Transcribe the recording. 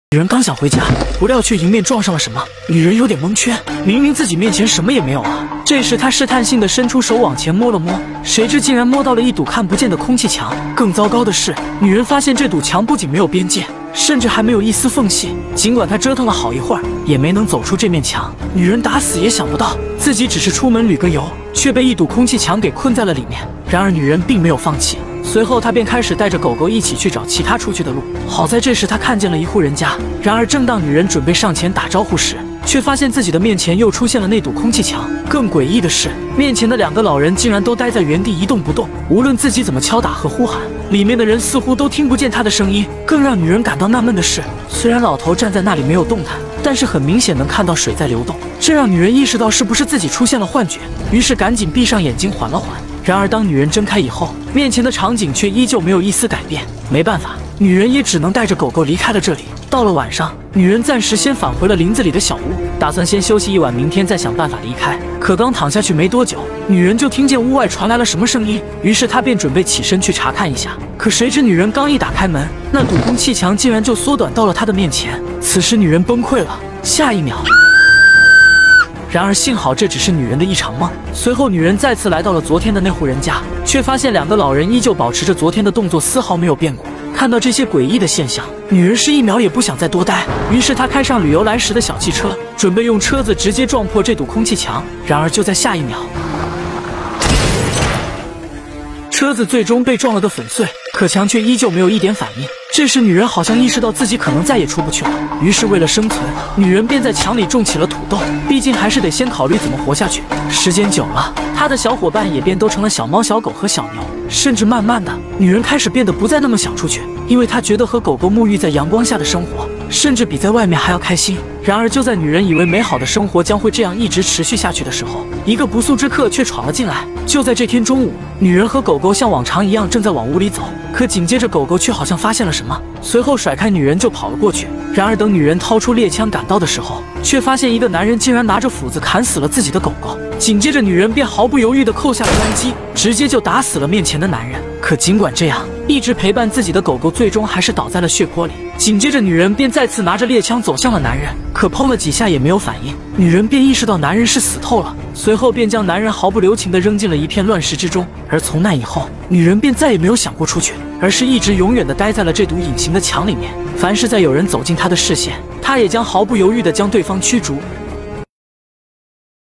女人刚想回家，不料却迎面撞上了什么。女人有点蒙圈，明明自己面前什么也没有啊。这时她试探性地伸出手往前摸了摸，谁知竟然摸到了一堵看不见的空气墙。更糟糕的是，女人发现这堵墙不仅没有边界，甚至还没有一丝缝隙。尽管她折腾了好一会儿，也没能走出这面墙。女人打死也想不到，自己只是出门旅个游，却被一堵空气墙给困在了里面。然而女人并没有放弃。 随后，他便开始带着狗狗一起去找其他出去的路。好在这时他看见了一户人家。然而，正当女人准备上前打招呼时，却发现自己的面前又出现了那堵空气墙。更诡异的是，面前的2个老人竟然都待在原地一动不动，无论自己怎么敲打和呼喊，里面的人似乎都听不见他的声音。更让女人感到纳闷的是，虽然老头站在那里没有动弹，但是很明显能看到水在流动，这让女人意识到是不是自己出现了幻觉，于是赶紧闭上眼睛缓了缓。 然而，当女人睁开以后，面前的场景却依旧没有一丝改变。没办法，女人也只能带着狗狗离开了这里。到了晚上，女人暂时先返回了林子里的小屋，打算先休息一晚，明天再想办法离开。可刚躺下去没多久，女人就听见屋外传来了什么声音，于是她便准备起身去查看一下。可谁知女人刚一打开门，那堵空气墙竟然就缩短到了她的面前。此时，女人崩溃了。下一秒。 然而幸好这只是女人的一场梦。随后，女人再次来到了昨天的那户人家，却发现2个老人依旧保持着昨天的动作，丝毫没有变过。看到这些诡异的现象，女人是1秒也不想再多待，于是她开上旅游来时的小汽车，准备用车子直接撞破这堵空气墙。然而就在下一秒，车子最终被撞了个粉碎，可墙却依旧没有一点反应。 这时，女人好像意识到自己可能再也出不去了，于是为了生存，女人便在墙里种起了土豆。毕竟还是得先考虑怎么活下去。时间久了，她的小伙伴也便都成了小猫、小狗和小牛，甚至慢慢的，女人开始变得不再那么想出去，因为她觉得和狗狗沐浴在阳光下的生活，甚至比在外面还要开心。然而，就在女人以为美好的生活将会这样一直持续下去的时候，一个不速之客却闯了进来。就在这天中午，女人和狗狗像往常一样正在往屋里走。 可紧接着，狗狗却好像发现了什么，随后甩开女人就跑了过去。然而，等女人掏出猎枪赶到的时候，却发现一个男人竟然拿着斧子砍死了自己的狗狗。紧接着，女人便毫不犹豫地扣下了扳机，直接就打死了面前的男人。可尽管这样，一直陪伴自己的狗狗最终还是倒在了血泊里。紧接着，女人便再次拿着猎枪走向了男人，可砰了几下也没有反应。女人便意识到男人是死透了，随后便将男人毫不留情地扔进了一片乱石之中。而从那以后，女人便再也没有想过出去。 而是一直永远地待在了这堵隐形的墙里面。凡是在有人走进她的视线，她也将毫不犹豫地将对方驱逐。